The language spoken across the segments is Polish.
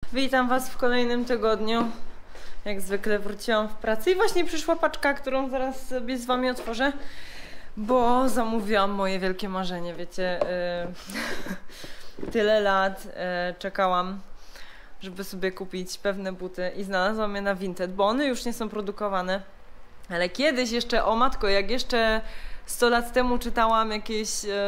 Witam Was w kolejnym tygodniu. Jak zwykle wróciłam w pracę i właśnie przyszła paczka, którą zaraz sobie z Wami otworzę, bo zamówiłam moje wielkie marzenie, wiecie. Tyle lat czekałam, żeby sobie kupić pewne buty i znalazłam je na Vinted, bo one już nie są produkowane. Ale kiedyś jeszcze, o matko, jak jeszcze 100 lat temu czytałam jakieś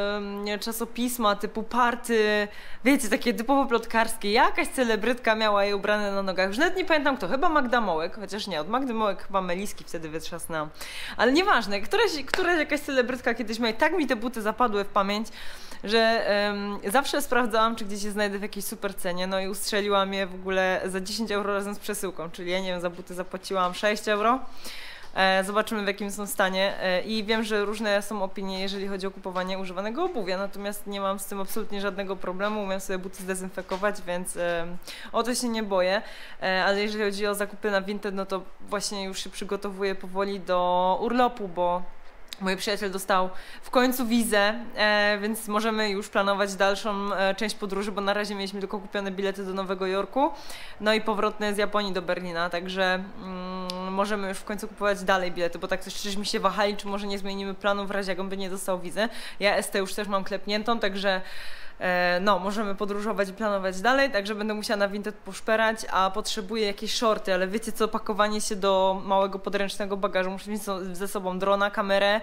czasopisma typu Party, wiecie, takie typowo plotkarskie. Jakaś celebrytka miała je ubrane na nogach. Już nawet nie pamiętam kto, chyba Magda Mołek, chociaż nie, od Magdy Mołek chyba Meliski wtedy wytrzasnęłam. Ale nieważne, któraś jakaś celebrytka kiedyś miała i tak mi te buty zapadły w pamięć, że zawsze sprawdzałam, czy gdzieś je znajdę w jakiejś super cenie, no i ustrzeliłam je w ogóle za 10 euro razem z przesyłką, czyli ja nie wiem, za buty zapłaciłam 6 euro. Zobaczymy, w jakim są stanie i wiem, że różne są opinie, jeżeli chodzi o kupowanie używanego obuwia, natomiast nie mam z tym absolutnie żadnego problemu, umiem sobie buty zdezynfekować, więc o to się nie boję, ale jeżeli chodzi o zakupy na Vinted, no to właśnie już się przygotowuję powoli do urlopu, bo mój przyjaciel dostał w końcu wizę, więc możemy już planować dalszą część podróży, bo na razie mieliśmy tylko kupione bilety do Nowego Jorku, no i powrotne z Japonii do Berlina, także możemy już w końcu kupować dalej bilety, bo tak żeśmy się wahali, czy może nie zmienimy planu w razie, jak on by nie dostał wizy. Ja ST już też mam klepniętą, także no, możemy podróżować i planować dalej, także będę musiała na Vinted poszperać, a potrzebuję jakieś shorty, ale wiecie co, pakowanie się do małego podręcznego bagażu, muszę mieć ze sobą drona, kamerę,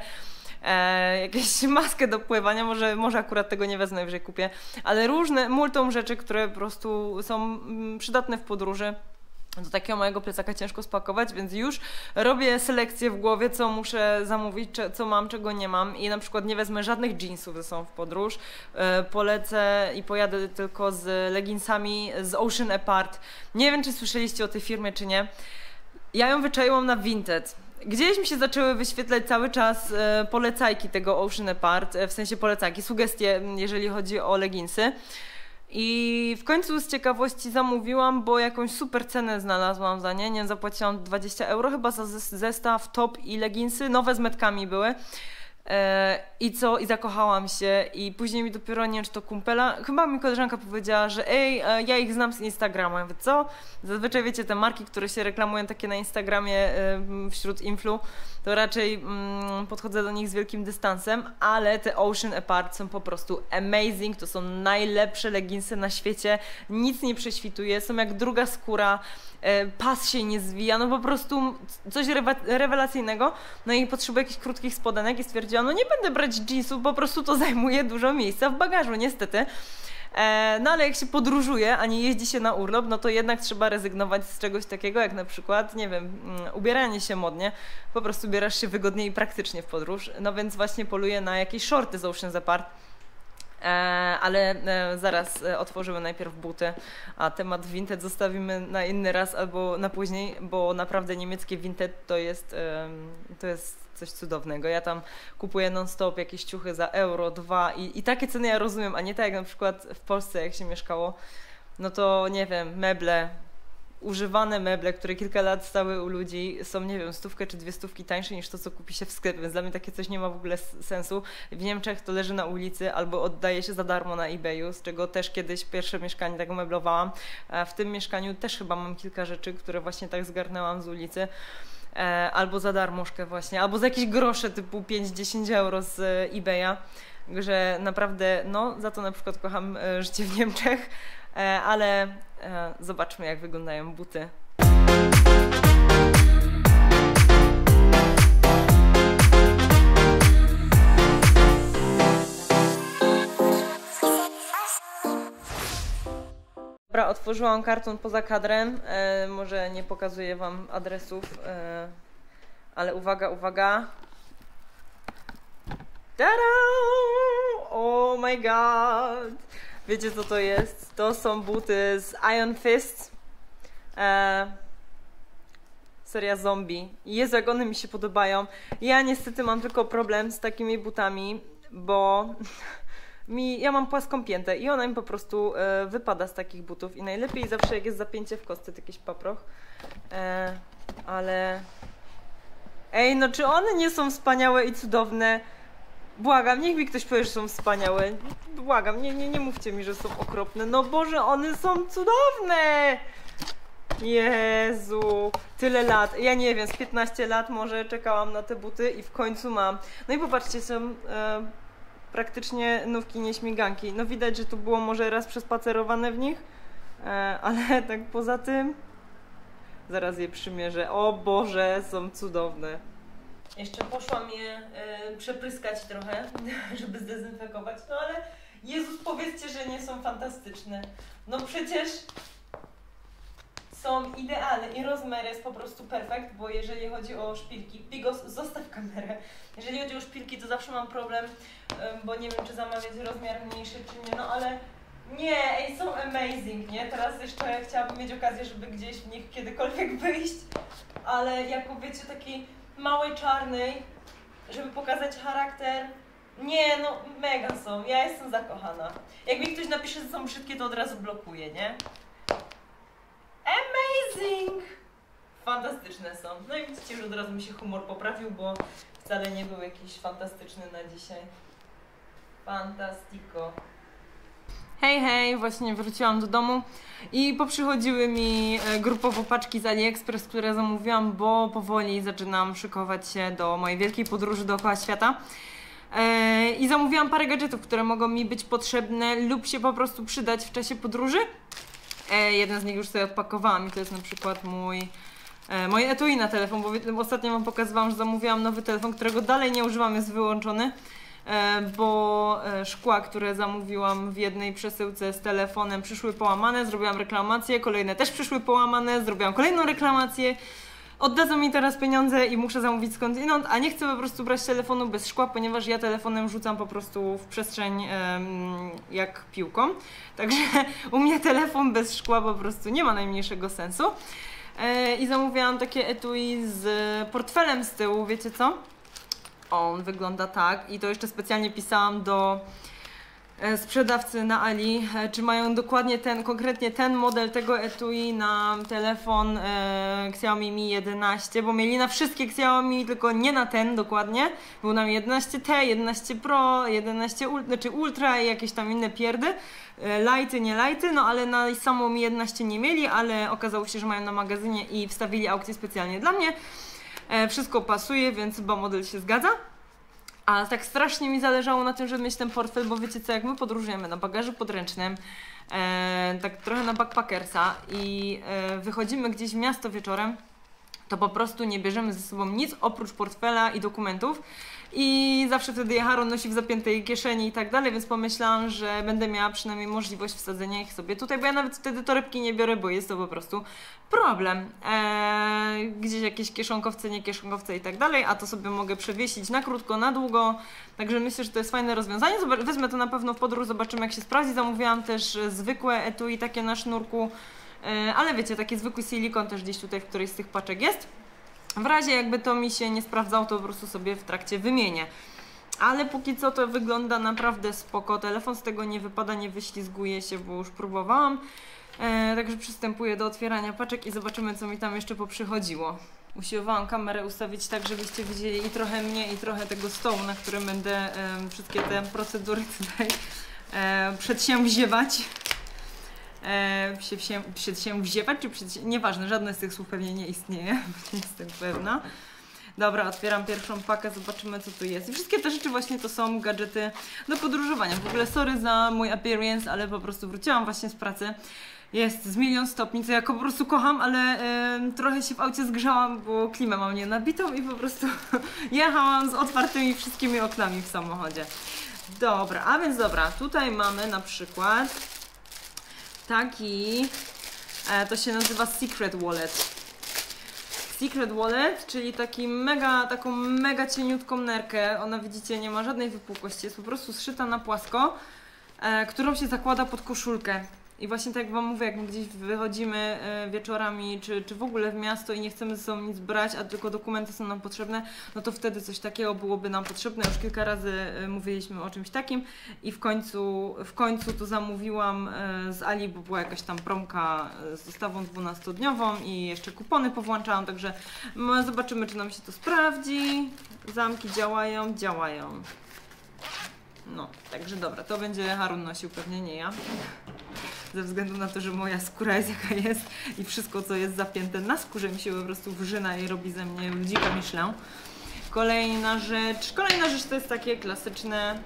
jakąś maskę do pływania, może akurat tego nie wezmę, najwyżej kupię, ale różne, multum rzeczy, które po prostu są przydatne w podróży. Do takiego mojego plecaka ciężko spakować, więc już robię selekcję w głowie, co muszę zamówić, co mam, czego nie mam i na przykład nie wezmę żadnych jeansów ze sobą w podróż. Polecę i pojadę tylko z leginsami z Ocean Apart. Nie wiem, czy słyszeliście o tej firmie, czy nie. Ja ją wyczaiłam na Vinted. Gdzieś mi się zaczęły wyświetlać cały czas polecajki tego Ocean Apart, w sensie polecajki, sugestie, jeżeli chodzi o leginsy. I w końcu z ciekawości zamówiłam, bo jakąś super cenę znalazłam za nie, zapłaciłam 20 euro chyba za zestaw top i leginsy, nowe z metkami były. I zakochałam się i później mi dopiero, nie wiem czy to kumpela, chyba mi koleżanka powiedziała, że ja ich znam z Instagrama. Ja mówię, co? Zazwyczaj wiecie, te marki, które się reklamują takie na Instagramie wśród influ, to raczej podchodzę do nich z wielkim dystansem, ale te Ocean Apart są po prostu amazing, to są najlepsze leginsy na świecie, nic nie prześwituje, są jak druga skóra, pas się nie zwija, no po prostu coś rewelacyjnego. No i potrzebuję jakichś krótkich spodenek i stwierdziłam, no nie będę brać jeansów, po prostu to zajmuje dużo miejsca w bagażu, niestety. No ale jak się podróżuje, a nie jeździ się na urlop, no to jednak trzeba rezygnować z czegoś takiego, jak na przykład, nie wiem, ubieranie się modnie. Po prostu ubierasz się wygodnie i praktycznie w podróż. No więc właśnie poluję na jakieś shorty z Ocean Apart. Ale zaraz otworzymy najpierw buty, a temat Vinted zostawimy na inny raz albo na później, bo naprawdę niemieckie Vinted to jest coś cudownego. Ja tam kupuję non-stop jakieś ciuchy za euro, 2 i takie ceny ja rozumiem, a nie tak jak na przykład w Polsce, jak się mieszkało, no to nie wiem, meble, używane meble, które kilka lat stały u ludzi, są, nie wiem, 100 czy 200 tańsze niż to, co kupi się w sklepie, więc dla mnie takie coś nie ma w ogóle sensu. W Niemczech to leży na ulicy albo oddaje się za darmo na eBayu, z czego też kiedyś pierwsze mieszkanie tak meblowałam. W tym mieszkaniu też chyba mam kilka rzeczy, które właśnie tak zgarnęłam z ulicy. Albo za darmożkę właśnie, albo za jakieś grosze typu 5-10 euro z eBaya, że naprawdę, no, za to na przykład kocham życie w Niemczech, ale zobaczmy, jak wyglądają buty. Dobra, otworzyłam karton poza kadrem, może nie pokazuję Wam adresów, ale uwaga, uwaga. Tada! Oh my god! Wiecie co to jest? To są buty z Iron Fist. Seria zombie. Jezu, jak one mi się podobają. Ja niestety mam tylko problem z takimi butami, bo ja mam płaską piętę i ona mi po prostu wypada z takich butów i najlepiej zawsze jak jest zapięcie w kostce, to jakiś paproch. Ale... Ej, no czy one nie są wspaniałe i cudowne? Błagam, niech mi ktoś powie, że są wspaniałe. Błagam, nie mówcie mi, że są okropne. No Boże, one są cudowne! Jezu, tyle lat. Ja nie wiem, z 15 lat może czekałam na te buty i w końcu mam. No i popatrzcie, są praktycznie nówki nieśmiganki. No widać, że tu było może raz przespacerowane w nich, ale tak poza tym zaraz je przymierzę. O Boże, są cudowne. Jeszcze poszłam je przepryskać trochę, żeby zdezynfekować. No ale Jezus, powiedzcie, że nie są fantastyczne. No przecież są idealne i rozmiar jest po prostu perfekt, bo jeżeli chodzi o szpilki, Bigos, zostaw kamerę. Jeżeli chodzi o szpilki, to zawsze mam problem, bo nie wiem, czy zamawiać rozmiar mniejszy, czy nie, no ale nie, ej, są amazing, nie? Teraz jeszcze chciałabym mieć okazję, żeby gdzieś w nich kiedykolwiek wyjść, ale jako wiecie, takiej małej czarnej, żeby pokazać charakter. Nie, no mega są, ja jestem zakochana. Jak mi ktoś napisze, że są brzydkie, to od razu blokuję, nie? Amazing! Fantastyczne są. No i widzicie, że od razu mi się humor poprawił, bo wcale nie był jakiś fantastyczny na dzisiaj. Fantastico. Hej, hej, właśnie wróciłam do domu i poprzychodziły mi grupowo paczki z AliExpress, które zamówiłam, bo powoli zaczynam szykować się do mojej wielkiej podróży dookoła świata. I zamówiłam parę gadżetów, które mogą mi być potrzebne lub się po prostu przydać w czasie podróży. Jeden z nich już sobie odpakowałam i to jest na przykład moje etui na telefon, bo ostatnio wam pokazywałam, że zamówiłam nowy telefon, którego dalej nie używam, jest wyłączony, bo szkła, które zamówiłam w jednej przesyłce z telefonem, przyszły połamane, zrobiłam reklamację, kolejne też przyszły połamane, zrobiłam kolejną reklamację. Oddadzą mi teraz pieniądze i muszę zamówić skądinąd, a nie chcę po prostu brać telefonu bez szkła, ponieważ ja telefonem rzucam po prostu w przestrzeń jak piłką. Także u mnie telefon bez szkła po prostu nie ma najmniejszego sensu. I zamówiłam takie etui z portfelem z tyłu, wiecie co? On wygląda tak i to jeszcze specjalnie pisałam do sprzedawcy na Ali, czy mają dokładnie konkretnie ten model tego etui na telefon Xiaomi Mi 11, bo mieli na wszystkie Xiaomi, tylko nie na ten dokładnie. Był nam 11T, 11 Pro, 11 Ultra i jakieś tam inne pierdy. Lighty, nie lighty, no ale na samą Mi 11 nie mieli, ale okazało się, że mają na magazynie i wstawili aukcję specjalnie dla mnie. Wszystko pasuje, więc chyba model się zgadza. A tak strasznie mi zależało na tym, żeby mieć ten portfel, bo wiecie co, jak my podróżujemy na bagażu podręcznym, tak trochę na backpackersa i wychodzimy gdzieś w miasto wieczorem, to po prostu nie bierzemy ze sobą nic oprócz portfela i dokumentów. I zawsze wtedy Haron nosi w zapiętej kieszeni i tak dalej, więc pomyślałam, że będę miała przynajmniej możliwość wsadzenia ich sobie tutaj, bo ja nawet wtedy torebki nie biorę, bo jest to po prostu problem. Gdzieś jakieś kieszonkowce, nie kieszonkowce i tak dalej, a to sobie mogę przewiesić na krótko, na długo, także myślę, że to jest fajne rozwiązanie. Wezmę to na pewno w podróż, zobaczymy jak się sprawdzi. Zamówiłam też zwykłe etui takie na sznurku, ale wiecie, taki zwykły silikon też gdzieś tutaj w którejś z tych paczek jest. W razie jakby to mi się nie sprawdzało, to po prostu sobie w trakcie wymienię. Ale póki co to wygląda naprawdę spoko. Telefon z tego nie wypada, nie wyślizguje się, bo już próbowałam. Także przystępuję do otwierania paczek i zobaczymy, co mi tam jeszcze poprzychodziło. Usiłowałam kamerę ustawić tak, żebyście widzieli i trochę mnie, i trochę tego stołu, na którym będę wszystkie te procedury tutaj przedsięwziewać. Przedsięwziewać, czy nieważne, żadne z tych słów pewnie nie istnieje, nie jestem pewna. Dobra, otwieram pierwszą pakę, zobaczymy co tu jest. I wszystkie te rzeczy właśnie to są gadżety do podróżowania. W ogóle sorry za mój appearance, ale po prostu wróciłam właśnie z pracy. Jest z 1 000 000 stopni, co ja po prostu kocham, ale trochę się w aucie zgrzałam, bo klimę mam nienabitą i po prostu jechałam z otwartymi wszystkimi oknami w samochodzie. Dobra, a więc dobra, tutaj mamy na przykład taki, to się nazywa Secret Wallet. Secret Wallet, czyli taką mega cieniutką nerkę. Ona, widzicie, nie ma żadnej wypukłości, jest po prostu zszyta na płasko, którą się zakłada pod koszulkę. I właśnie tak jak wam mówię, jak my gdzieś wychodzimy wieczorami, czy w ogóle w miasto i nie chcemy ze sobą nic brać, a tylko dokumenty są nam potrzebne, no to wtedy coś takiego byłoby nam potrzebne. Już kilka razy mówiliśmy o czymś takim i w końcu to zamówiłam z Ali, bo była jakaś tam promka z dostawą 12-dniową i jeszcze kupony powłączałam, także zobaczymy, czy nam się to sprawdzi. Zamki działają. No, także dobra, to będzie Harun nosił, pewnie nie ja. ze względu na to, że moja skóra jest jaka jest i wszystko, co jest zapięte na skórze, mi się po prostu wrzyna i robi ze mnie ludzika Michelin. Kolejna rzecz to jest takie klasyczne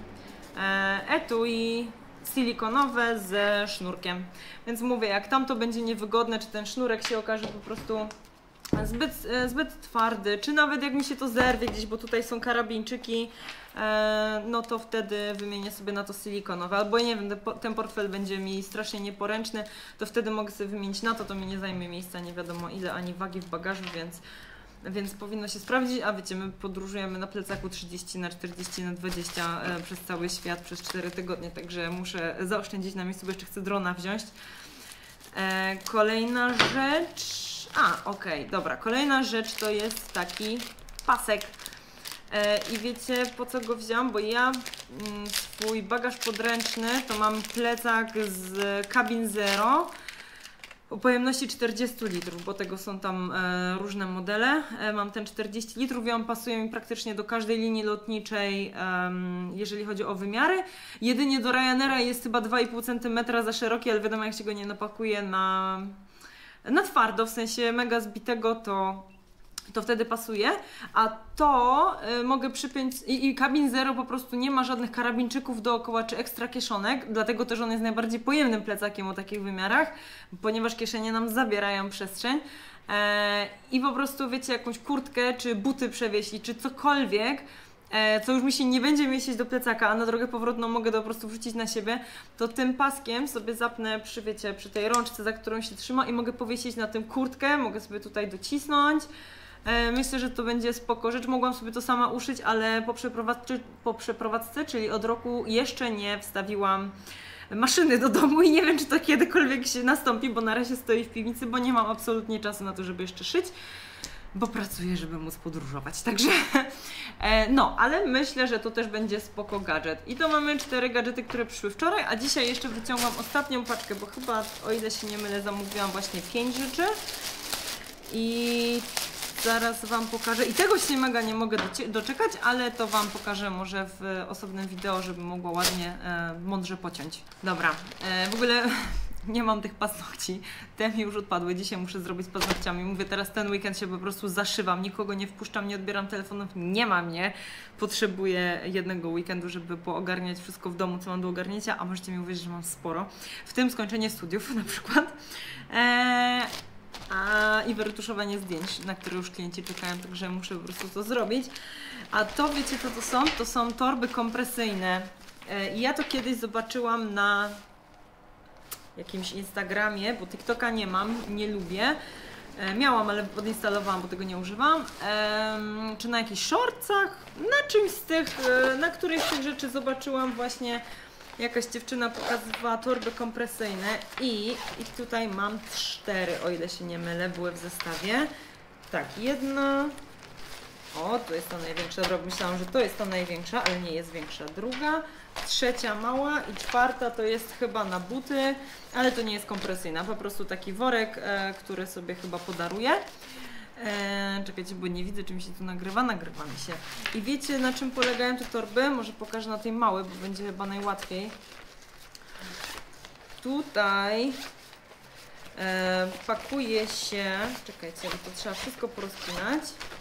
etui silikonowe ze sznurkiem. Więc mówię, jak tam to będzie niewygodne, czy ten sznurek się okaże po prostu zbyt twardy, czy nawet jak mi się to zerwie gdzieś, bo tutaj są karabinczyki, no to wtedy wymienię sobie na to silikonowe. Albo nie wiem, ten portfel będzie mi strasznie nieporęczny, to wtedy mogę sobie wymienić na to, to mi nie zajmie miejsca nie wiadomo ile, ani wagi w bagażu, więc powinno się sprawdzić, a wiecie, my podróżujemy na plecaku 30×40×20 przez cały świat przez 4 tygodnie, także muszę zaoszczędzić na miejscu, bo jeszcze chcę drona wziąć. Kolejna rzecz... okej, dobra, kolejna rzecz to jest taki pasek. I wiecie, po co go wziąłam? Bo ja swój bagaż podręczny to mam plecak z Cabin Zero o pojemności 40 litrów, bo tego są tam różne modele. Mam ten 40 litrów i on pasuje mi praktycznie do każdej linii lotniczej, jeżeli chodzi o wymiary. Jedynie do Ryanaira jest chyba 2,5 cm za szeroki, ale wiadomo, jak się go nie napakuje na twardo, w sensie mega zbitego, to wtedy pasuje, a to mogę przypiąć i Cabin Zero po prostu nie ma żadnych karabinczyków dookoła czy ekstra kieszonek, dlatego też on jest najbardziej pojemnym plecakiem o takich wymiarach, ponieważ kieszenie nam zabierają przestrzeń i po prostu wiecie, jakąś kurtkę czy buty przewieźć czy cokolwiek, co już mi się nie będzie mieścić do plecaka, a na drogę powrotną mogę to po prostu wrzucić na siebie, to tym paskiem sobie zapnę przy tej rączce, za którą się trzyma i mogę powiesić na tym kurtkę, mogę sobie tutaj docisnąć. Myślę, że to będzie spoko rzecz. Mogłam sobie to sama uszyć, ale po przeprowadzce, czyli od roku jeszcze nie wstawiłam maszyny do domu i nie wiem, czy to kiedykolwiek się nastąpi, bo na razie stoi w piwnicy, bo nie mam absolutnie czasu na to, żeby jeszcze szyć, bo pracuję, żeby móc podróżować. Także no, ale myślę, że to też będzie spoko gadżet. I to mamy 4 gadżety, które przyszły wczoraj, a dzisiaj jeszcze wyciągłam ostatnią paczkę, bo chyba, o ile się nie mylę, zamówiłam właśnie 5 rzeczy. I zaraz Wam pokażę. I tego się mega nie mogę doczekać, ale to Wam pokażę może w osobnym wideo, żeby mogła ładnie, mądrze pociąć. Dobra, w ogóle nie mam tych paznokci. Te mi już odpadły. Dzisiaj muszę zrobić z paznokciami. Mówię, teraz ten weekend się po prostu zaszywam. Nikogo nie wpuszczam, nie odbieram telefonów. Nie ma mnie. Potrzebuję jednego weekendu, żeby poogarniać wszystko w domu, co mam do ogarnięcia. A możecie mi uwierzyć, że mam sporo. W tym skończenie studiów na przykład. I wyretuszowanie zdjęć, na które już klienci czekają, także muszę po prostu to zrobić. A to wiecie co to są? To są torby kompresyjne. I ja to kiedyś zobaczyłam na jakimś Instagramie, bo TikToka nie mam, nie lubię. Miałam, ale odinstalowałam, bo tego nie używam. Czy na jakichś shortsach? Na czymś z tych, na którejś z tych rzeczy zobaczyłam właśnie. Jakaś dziewczyna pokazywała torby kompresyjne i tutaj mam 4, o ile się nie mylę, były w zestawie. Tak, jedna. O, to jest ta największa. Myślałam, że to jest ta największa, ale nie jest większa. Druga, trzecia mała i 4 to jest chyba na buty, ale to nie jest kompresyjna. Po prostu taki worek, który sobie chyba podaruję. Czekajcie, bo nie widzę, czy mi się tu nagrywa. Nagrywa mi się. I wiecie, na czym polegają te torby? Może pokażę na tej małej, bo będzie chyba najłatwiej. Tutaj pakuje się... Czekajcie, bo to trzeba wszystko porozpinać.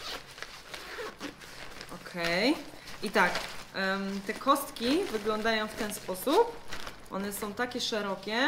Okej. I tak, te kostki wyglądają w ten sposób. One są takie szerokie.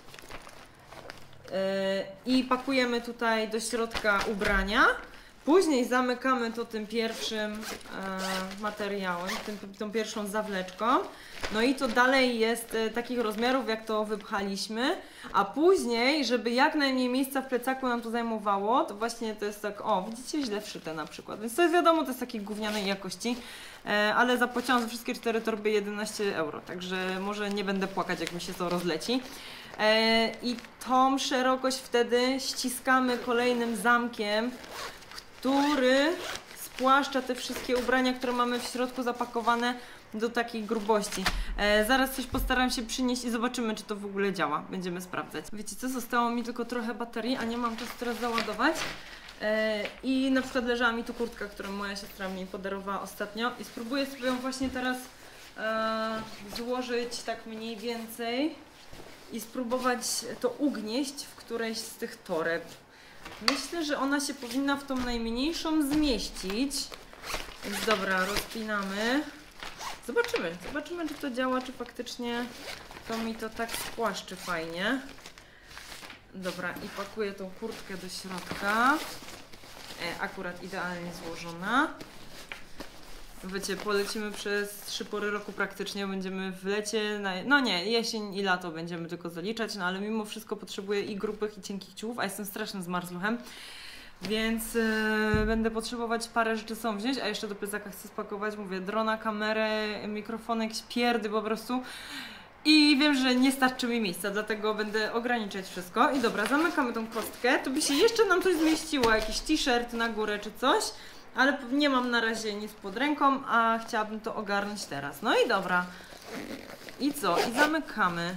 I pakujemy tutaj do środka ubrania. Później zamykamy to tym pierwszym materiałem, tą pierwszą zawleczką. No i to dalej jest takich rozmiarów, jak to wypchaliśmy. A później, żeby jak najmniej miejsca w plecaku nam to zajmowało, to właśnie to jest tak, o widzicie, źle wszyte na przykład. Więc to jest wiadomo, to jest takiej gównianej jakości. Ale zapłaciłam za wszystkie 4 torby 11 euro, także może nie będę płakać, jak mi się to rozleci. I tą szerokość wtedy ściskamy kolejnym zamkiem, który spłaszcza te wszystkie ubrania, które mamy w środku zapakowane do takiej grubości. Zaraz coś postaram się przynieść i zobaczymy, czy to w ogóle działa. Będziemy sprawdzać. Wiecie co, zostało mi tylko trochę baterii, a nie mam czasu teraz załadować. I na przykład leżała mi tu kurtka, którą moja siostra mi podarowała ostatnio i spróbuję sobie ją właśnie teraz złożyć tak mniej więcej. i spróbować to ugnieść w którejś z tych toreb. Myślę, że ona się powinna w tą najmniejszą zmieścić. Więc dobra, rozpinamy. Zobaczymy, czy to działa, czy faktycznie to mi to tak spłaszczy fajnie. Dobra, i pakuję tą kurtkę do środka. Akurat idealnie złożona. Wiecie, polecimy przez 3 pory roku praktycznie, będziemy w lecie, no nie, jesień i lato będziemy tylko zaliczać, no ale mimo wszystko potrzebuję i grubych, i cienkich ciuchów, a jestem strasznym zmarzluchem, więc będę potrzebować parę rzeczy są wziąć, a jeszcze do plecaka chcę spakować, mówię, drona, kamerę, mikrofon, jakieś pierdy po prostu. I wiem, że nie starczy mi miejsca, dlatego będę ograniczać wszystko. I dobra, zamykamy tą kostkę, to by się jeszcze nam coś zmieściło, jakiś t-shirt na górę czy coś. Ale nie mam na razie nic pod ręką, a chciałabym to ogarnąć teraz. No i dobra. I co? I zamykamy.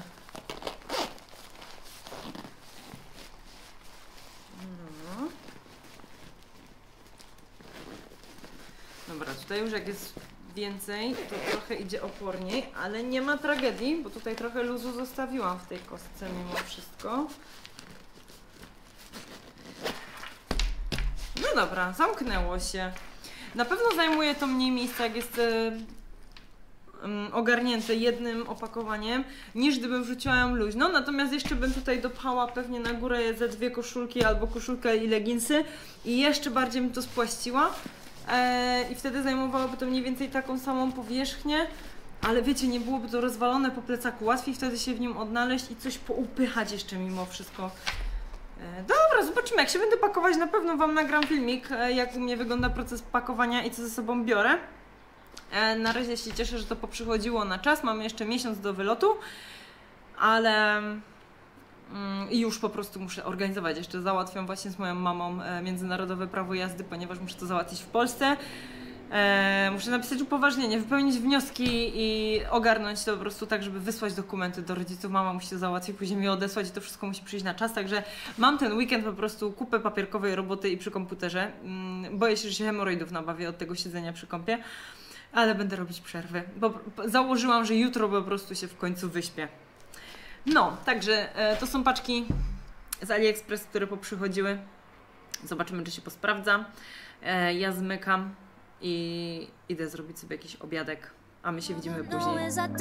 No. Dobra, tutaj już jak jest więcej, to trochę idzie oporniej, ale nie ma tragedii, bo tutaj trochę luzu zostawiłam w tej kostce mimo wszystko. No dobra, zamknęło się. Na pewno zajmuje to mniej miejsca, jak jest ogarnięte jednym opakowaniem, niż gdybym wrzuciła ją luźno. Natomiast jeszcze bym tutaj dopchała pewnie na górę ze 2 koszulki albo koszulkę i leginsy i jeszcze bardziej bym to spłaściła. I wtedy zajmowałoby to mniej więcej taką samą powierzchnię, ale wiecie, nie byłoby to rozwalone po plecaku. Łatwiej wtedy się w nim odnaleźć i coś poupychać jeszcze mimo wszystko. Dobra, zobaczymy, jak się będę pakować, na pewno Wam nagram filmik, jak u mnie wygląda proces pakowania i co ze sobą biorę. Na razie się cieszę, że to poprzychodziło na czas, mamy jeszcze miesiąc do wylotu, ale już po prostu muszę organizować, jeszcze załatwiam właśnie z moją mamą międzynarodowe prawo jazdy, ponieważ muszę to załatwić w Polsce. Muszę napisać upoważnienie, wypełnić wnioski i ogarnąć to po prostu tak, żeby wysłać dokumenty do rodziców. Mama musi to załatwić, później mi odesłać i to wszystko musi przyjść na czas, także mam ten weekend po prostu kupę papierkowej roboty i przy komputerze. Boję się, że się hemoroidów nabawię od tego siedzenia przy kompie, ale będę robić przerwy, bo założyłam, że jutro po prostu się w końcu wyśpię. No, także to są paczki z AliExpress, które poprzychodziły. Zobaczymy, czy się posprawdza. Ja zmykam i idę zrobić sobie jakiś obiadek, a my się widzimy później.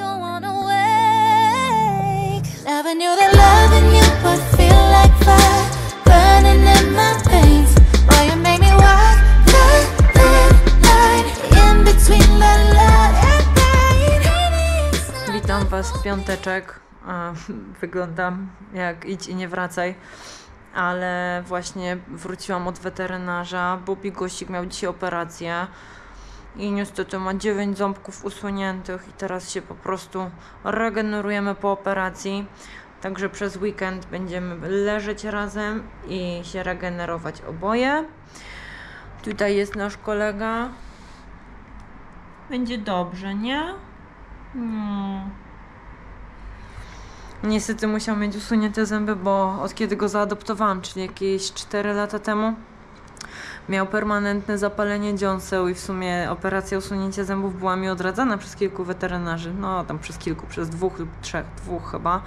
Witam Was w piąteczek. Wyglądam jak idź i nie wracaj. Ale właśnie wróciłam od weterynarza. Bobby Gościk miał dzisiaj operację i niestety ma 9 ząbków usuniętych i teraz się po prostu regenerujemy po operacji. Także przez weekend będziemy leżeć razem i się regenerować oboje. Tutaj jest nasz kolega. Będzie dobrze, nie? Niestety musiał mieć usunięte zęby, bo od kiedy go zaadoptowałam, czyli jakieś 4 lata temu, miał permanentne zapalenie dziąseł i w sumie operacja usunięcia zębów była mi odradzana przez kilku weterynarzy. No tam przez kilku, przez 2 lub 3, 2 chyba.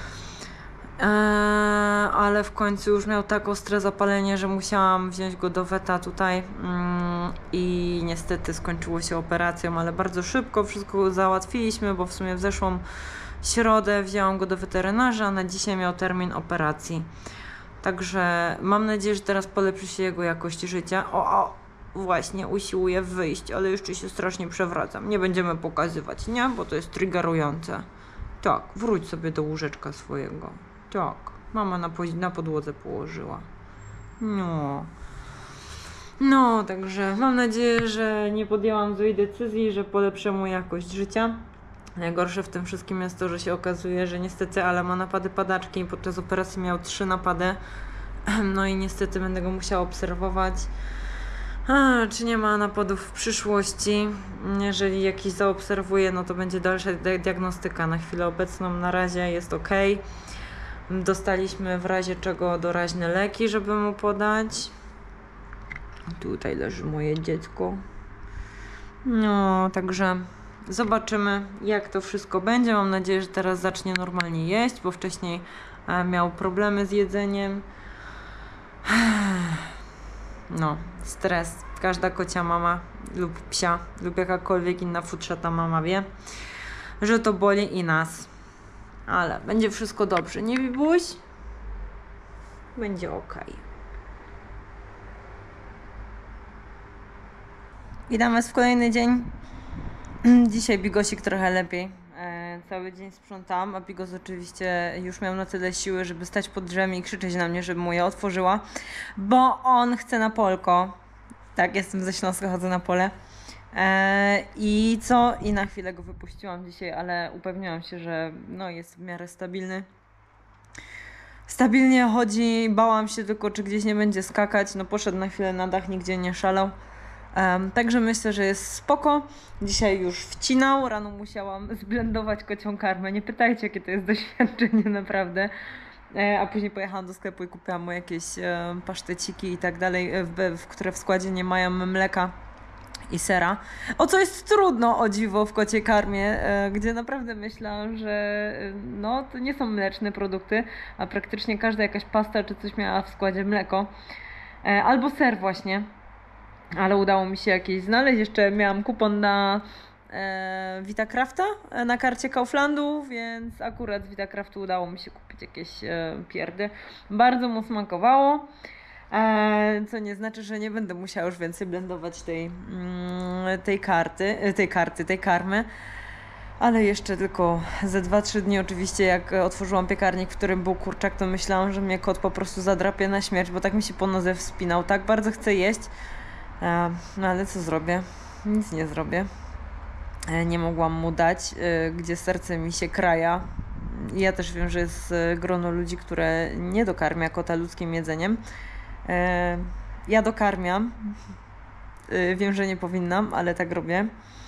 Ale w końcu już miał tak ostre zapalenie, że musiałam wziąć go do weta tutaj i niestety skończyło się operacją, ale bardzo szybko wszystko załatwiliśmy, bo w sumie w zeszłą środę wzięłam go do weterynarza, a na dzisiaj miał termin operacji. Także mam nadzieję, że teraz polepszy się jego jakość życia. Właśnie usiłuję wyjść, ale jeszcze się strasznie przewracam. Nie będziemy pokazywać, nie? Bo to jest triggerujące. Tak, wróć sobie do łóżeczka swojego. Tak, mama na podłodze położyła. No, także mam nadzieję, że nie podjęłam złej decyzji, że polepszę mu jakość życia. Najgorsze w tym wszystkim jest to, że się okazuje, że niestety ale ma napady padaczki i podczas operacji miał 3 napady. No i niestety będę go musiała obserwować, czy nie ma napadów w przyszłości. Jeżeli jakiś zaobserwuję, no to będzie dalsza diagnostyka. Na chwilę obecną na razie jest ok. Dostaliśmy w razie czego doraźne leki, żeby mu podać. Tutaj leży moje dziecko. No, także zobaczymy, jak to wszystko będzie. Mam nadzieję, że teraz zacznie normalnie jeść, bo wcześniej miał problemy z jedzeniem. No, stres. Każda kocia mama lub psia lub jakakolwiek inna futrzata mama wie, że to boli i nas. Ale będzie wszystko dobrze, nie Bibuś? Będzie ok. Witam Was w kolejny dzień. Dzisiaj Bigosik trochę lepiej. Cały dzień sprzątałam, a Bigos oczywiście już miał na tyle siły, żeby stać pod drzewem i krzyczeć na mnie, żebym mu je otworzyła, bo on chce na polko. Tak, jestem ze Śląska, chodzę na pole. I co? I na chwilę go wypuściłam dzisiaj, ale upewniłam się, że no, jest w miarę stabilny. Stabilnie chodzi, bałam się tylko, czy gdzieś nie będzie skakać. No poszedł na chwilę na dach, nigdzie nie szalał. Także myślę, że jest spoko. Dzisiaj już wcinał, rano musiałam zblendować kocią karmę. Nie pytajcie, jakie to jest doświadczenie naprawdę. A później pojechałam do sklepu i kupiłam mu jakieś paszteciki i tak dalej, które w składzie nie mają mleka i sera. O co jest trudno, o dziwo, w kociej karmie, gdzie naprawdę myślałam, że no, to nie są mleczne produkty, a praktycznie każda jakaś pasta czy coś miała w składzie mleko. Albo ser właśnie. Ale udało mi się jakieś znaleźć. Jeszcze miałam kupon na Vitakrafta na karcie Kauflandu, więc akurat z Vitakraftu udało mi się kupić jakieś pierdy. Bardzo mu smakowało, co nie znaczy, że nie będę musiała już więcej blendować tej karmy. Ale jeszcze tylko ze 2-3 dni oczywiście, jak otworzyłam piekarnik, w którym był kurczak, to myślałam, że mnie kot po prostu zadrapie na śmierć, bo tak mi się po nodze wspinał. Tak bardzo chcę jeść. No ale co zrobię? Nic nie zrobię. Nie mogłam mu dać, gdzie serce mi się kraja. Ja też wiem, że jest grono ludzi, które nie dokarmia kota ludzkim jedzeniem. Ja dokarmiam. Wiem, że nie powinnam, ale tak robię.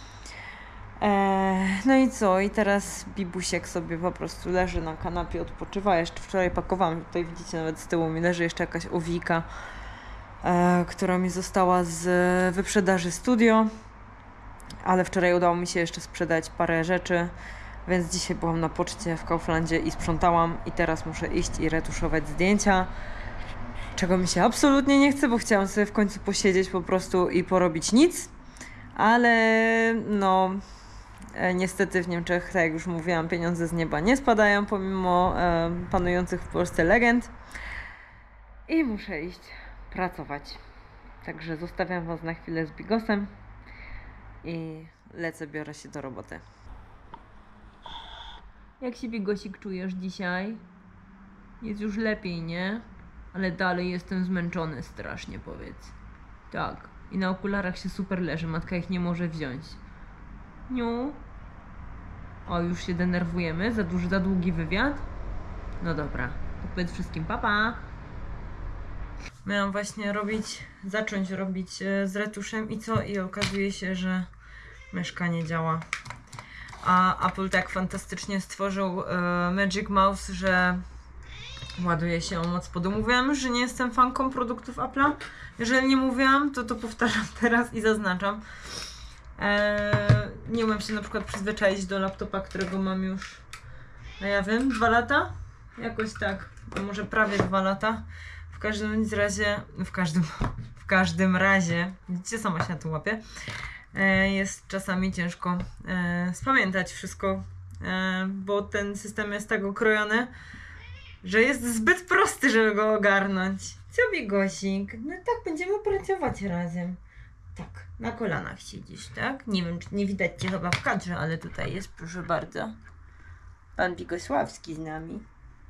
No i co? I teraz Bibusiek sobie po prostu leży na kanapie, odpoczywa. Jeszcze wczoraj pakowałam, tutaj widzicie nawet z tyłu mi leży jeszcze jakaś owijka, która mi została z wyprzedaży Studio, ale wczoraj udało mi się jeszcze sprzedać parę rzeczy, więc dzisiaj byłam na poczcie w Kauflandzie i sprzątałam i teraz muszę iść i retuszować zdjęcia, czego mi się absolutnie nie chce, bo chciałam sobie w końcu posiedzieć po prostu i porobić nic, ale no niestety w Niemczech, tak jak już mówiłam, pieniądze z nieba nie spadają pomimo panujących w Polsce legend i muszę iść pracować. Także zostawiam Was na chwilę z Bigosem i biorę się do roboty. Jak się, Bigosik, czujesz dzisiaj? Jest już lepiej, nie? Ale dalej jestem zmęczony strasznie, powiedz. Tak. I na okularach się super leży, matka ich nie może wziąć. Niu. O, już się denerwujemy? Za długi wywiad? No dobra, to powiedz wszystkim pa. Miałam właśnie zacząć robić z retuszem i co? I okazuje się, że myszka nie działa. A Apple tak fantastycznie stworzył Magic Mouse, że ładuje się o moc podu. Mówiłam już, że nie jestem fanką produktów Apple'a. Jeżeli nie mówiłam, to powtarzam teraz i zaznaczam. Nie umiem się na przykład przyzwyczaić do laptopa, którego mam już, no ja wiem, 2 lata? Jakoś tak, a może prawie 2 lata. W każdym razie, widzicie, sama się na tym łapię, jest czasami ciężko spamiętać wszystko, bo ten system jest tak okrojony, że jest zbyt prosty, żeby go ogarnąć. Co, Bigosik? No tak, będziemy pracować razem. Tak, na kolanach siedzisz, tak? Nie wiem, czy nie widać Cię chyba w kadrze, ale tutaj jest, proszę bardzo, pan Bigosławski z nami.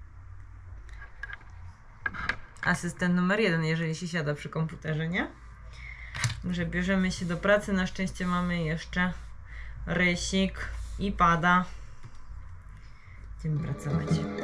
Asystent numer 1, jeżeli się siada przy komputerze, nie? Także bierzemy się do pracy. Na szczęście mamy jeszcze rysik i pada. Będziemy pracować.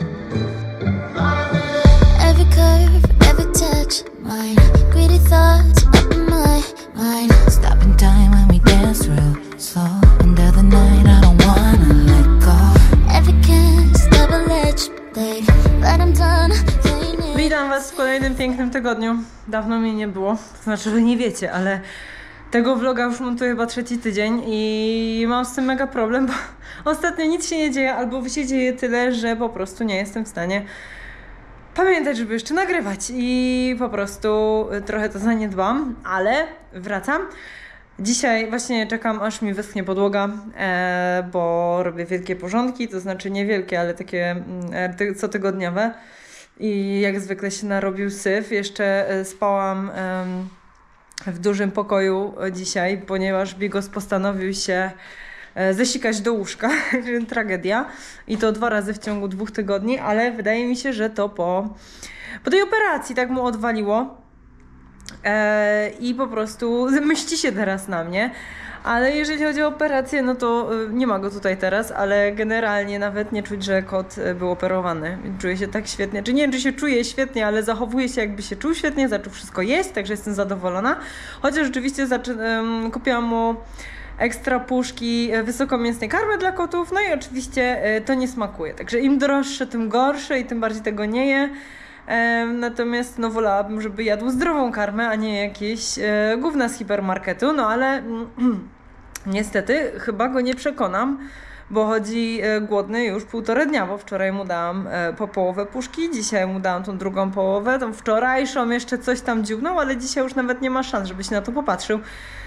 Every curve, every touch, mine. Greedy thoughts up in my mind. Stopping time when we dance real slow. Under the night, I don't wanna let go. Every kiss, double-edged blade. But I'm done. Witam Was w kolejnym pięknym tygodniu. Dawno mnie nie było. To znaczy, że nie wiecie, ale Tego vloga już montuję chyba 3. tydzień i mam z tym mega problem, bo ostatnio nic się nie dzieje, albo się dzieje tyle, że po prostu nie jestem w stanie pamiętać, żeby jeszcze nagrywać i po prostu trochę to zaniedbam, ale wracam. Dzisiaj właśnie czekam, aż mi wyschnie podłoga, bo robię wielkie porządki, to znaczy niewielkie, ale takie cotygodniowe i jak zwykle się narobił syf. Jeszcze spałam w dużym pokoju dzisiaj, ponieważ Bigos postanowił się zesikać do łóżka, tragedia i to 2 razy w ciągu 2 tygodni, ale wydaje mi się, że to po tej operacji tak mu odwaliło i po prostu mści się teraz na mnie. Ale jeżeli chodzi o operację, no to nie ma go tutaj teraz, ale generalnie nawet nie czuć, że kot był operowany. Czuję się tak świetnie, czy nie wiem, czy się czuje świetnie, ale zachowuje się jakby się czuł świetnie, zaczął wszystko jeść, także jestem zadowolona. Chociaż rzeczywiście kupiłam mu ekstra puszki wysokomięsnej karmy dla kotów, no i oczywiście to nie smakuje. Także im droższe, tym gorsze i tym bardziej tego nie je. Natomiast no wolałabym, żeby jadł zdrową karmę, a nie jakieś gówna z hipermarketu, no ale niestety chyba go nie przekonam, bo chodzi głodny już 1,5 dnia, bo wczoraj mu dałam po połowę puszki, dzisiaj mu dałam tą drugą połowę, tą wczorajszą jeszcze coś tam dziugnął, ale dzisiaj już nawet nie ma szans, żeby się na to popatrzył.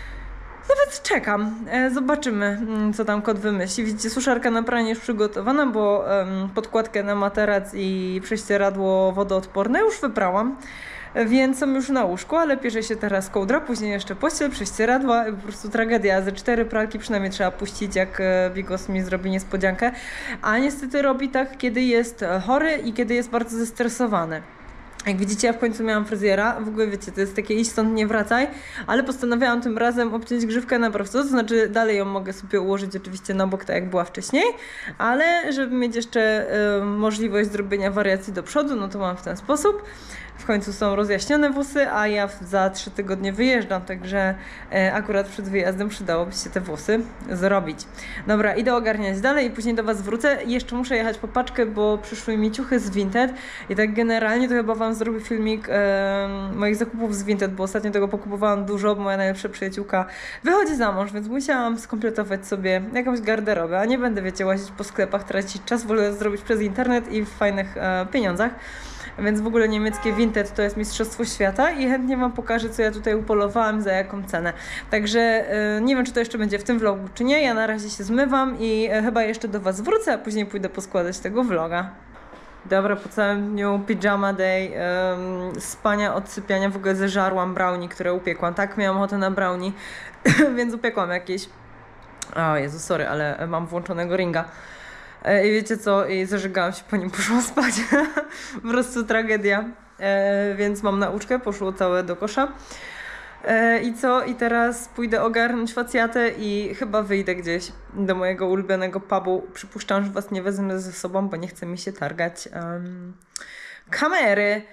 Nawet czekam. Zobaczymy, co tam kot wymyśli. Widzicie, suszarka na pranie już przygotowana, bo podkładkę na materac i prześcieradło wodoodporne już wyprałam. Więc są już na łóżku, ale bierze się teraz kołdra, później jeszcze pościel, prześcieradła. Po prostu tragedia. Ze 4 pralki przynajmniej trzeba puścić, jak Bigos mi zrobi niespodziankę. A niestety robi tak, kiedy jest chory i kiedy jest bardzo zestresowany. Jak widzicie, ja w końcu miałam fryzjera, w ogóle wiecie, to jest takie idź stąd, nie wracaj, ale postanowiłam tym razem obciąć grzywkę na prosto, to znaczy dalej ją mogę sobie ułożyć oczywiście na bok, tak jak była wcześniej, ale żeby mieć jeszcze możliwość zrobienia wariacji do przodu, no to mam w ten sposób. W końcu są rozjaśnione włosy, a ja za 3 tygodnie wyjeżdżam, także akurat przed wyjazdem przydałoby się te włosy zrobić. Dobra, idę ogarniać dalej i później do Was wrócę. Jeszcze muszę jechać po paczkę, bo przyszły mi ciuchy z Vinted i tak generalnie to chyba Wam zrobię filmik moich zakupów z Vinted, bo ostatnio tego pokupowałam dużo, bo moja najlepsza przyjaciółka wychodzi za mąż, więc musiałam skompletować sobie jakąś garderobę, a nie będę, wiecie, łazić po sklepach, tracić czas, wolę zrobić przez internet i w fajnych pieniądzach. Więc w ogóle niemieckie Vinted to jest mistrzostwo świata i chętnie Wam pokażę, co ja tutaj upolowałam, za jaką cenę. Także nie wiem, czy to jeszcze będzie w tym vlogu, czy nie. Ja na razie się zmywam i chyba jeszcze do Was wrócę, a później pójdę poskładać tego vloga. Dobra, po całym dniu pyjama day, spania, odsypiania, w ogóle zeżarłam brownie, które upiekłam. Tak, miałam ochotę na brownie, więc upiekłam jakieś. O Jezu, sorry, ale mam włączonego ringa. I wiecie co? I zażygałam się, po nim poszłam spać. Po prostu tragedia. Więc mam nauczkę, poszło całe do kosza. I co? I teraz pójdę ogarnąć facjatę i chyba wyjdę gdzieś do mojego ulubionego pubu. Przypuszczam, że Was nie wezmę ze sobą, bo nie chce mi się targać kamery.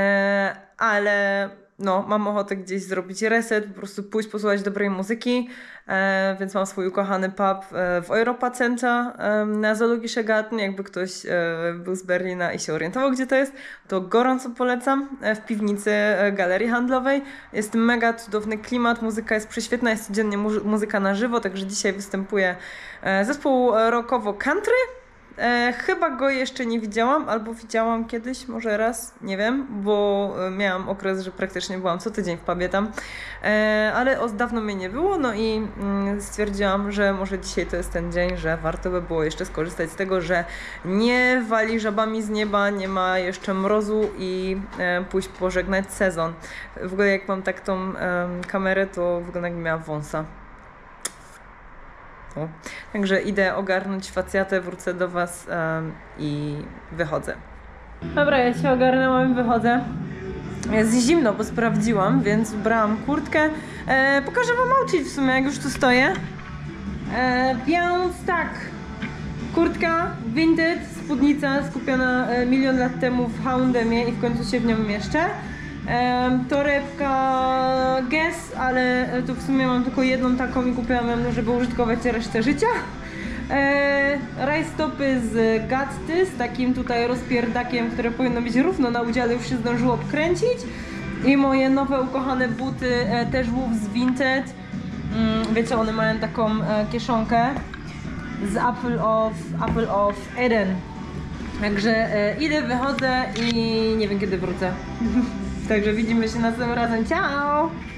Ale no, mam ochotę gdzieś zrobić reset, po prostu pójść posłuchać dobrej muzyki, więc mam swój ukochany pub w Europa Center na Zoologische Garten. Jakby ktoś był z Berlina i się orientował, gdzie to jest, to gorąco polecam. W piwnicy galerii handlowej. Jest mega cudowny klimat, muzyka jest prześwietna, jest codziennie muzyka na żywo, także dzisiaj występuje zespół rockowo country. Chyba go jeszcze nie widziałam, albo widziałam kiedyś, może raz, nie wiem, bo miałam okres, że praktycznie byłam co tydzień w pubie tam, ale od dawno mnie nie było, no i stwierdziłam, że może dzisiaj to jest ten dzień, że warto by było jeszcze skorzystać z tego, że nie wali żabami z nieba, nie ma jeszcze mrozu i pójść pożegnać sezon. W ogóle jak mam tak tą kamerę, to wygląda jakbym miała wąsa. O. Także idę ogarnąć facjatę, wrócę do Was i wychodzę. Dobra, ja się ogarnęłam i wychodzę. Jest zimno, bo sprawdziłam, więc brałam kurtkę. Pokażę Wam outfit w sumie, jak już tu stoję. Więc tak, kurtka Vinted, spódnica skupiona 1 milion lat temu w H&M-ie i w końcu się w nią mieszczę. Torebka Guess, ale tu w sumie mam tylko jedną taką i kupiłam ją, żeby użytkować resztę życia. Rajstopy z Gatty, z takim tutaj rozpierdakiem, które powinno być równo na udziale, już się zdążyło obkręcić. I moje nowe ukochane buty, też Wolf z Vinted. Wiecie, one mają taką kieszonkę z Apple of Eden. Także idę, wychodzę i nie wiem kiedy wrócę. Także widzimy się następnym razem. Ciao!